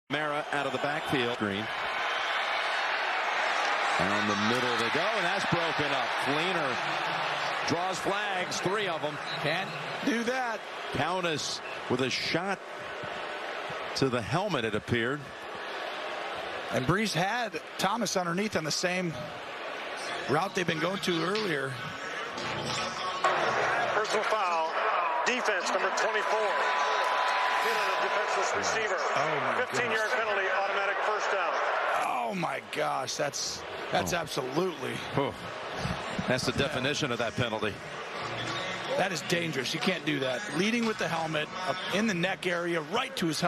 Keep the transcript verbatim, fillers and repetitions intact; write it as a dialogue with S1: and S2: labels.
S1: Mara out of the backfield. Green. Down the middle they go, and that's broken up. Fleener draws flags, three of them.
S2: Can't do that.
S1: Countess with a shot to the helmet, it appeared.
S2: And Breeze had Thomas underneath on the same route they've been going to earlier.
S3: Personal foul. Defense, number twenty-four. Hit on a defenseless receiver.
S2: Oh my
S3: fifteen-yard penalty, automatic first down.
S2: Oh my gosh, that's that's oh. absolutely.
S1: Oh. That's the definition of that penalty.
S2: That is dangerous. You can't do that. Leading with the helmet up in the neck area, right to his helmet.